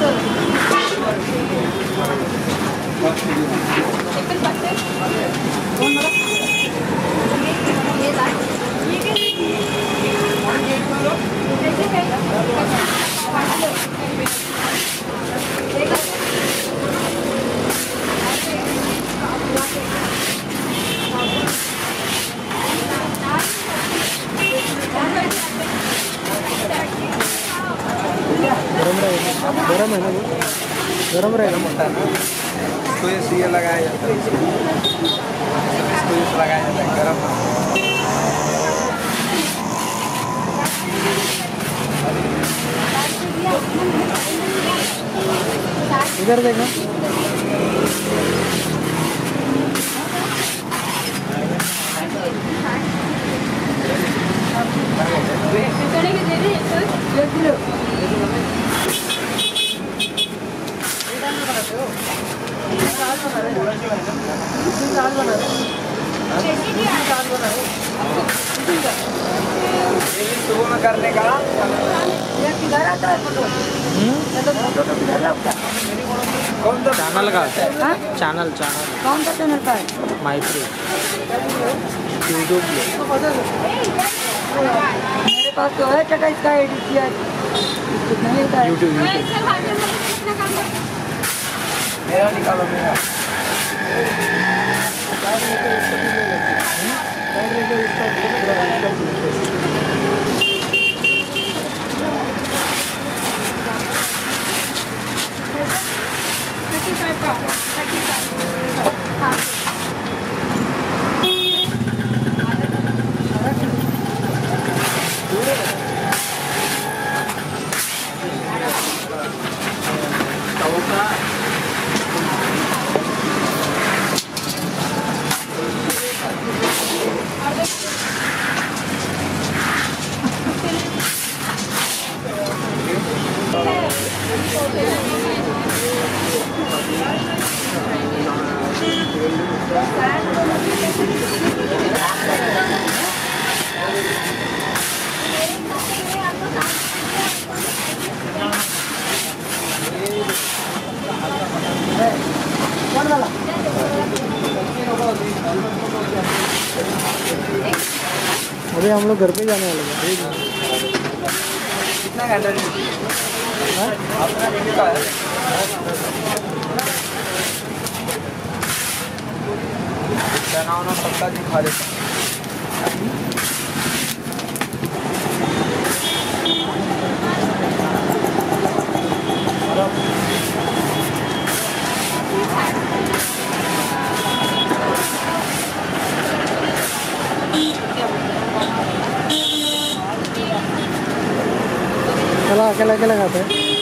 गरम है ना वो, गरम रहेगा मोटा ना, इसको ये लगाया जाता है, इसको ये लगाया जाता है गरम। इधर देखना शुरू में करने का किधर आता है फोटो? फोटो किधर लगता है? कौन सा चैनल का हाँ? चैनल कौन सा चैनल का है? माइत्री यूट्यूब पे। मेरे पास तो है चटा इसका एडिट किया नहीं का यूट्यूब मेरा निकालो मेरा। अभी हम लोग घर पे जाने वाले हैं। कितना घंटा अपना वीडियो का है? चना सबका दिखा देता चला अकेला अकेला खाते हैं।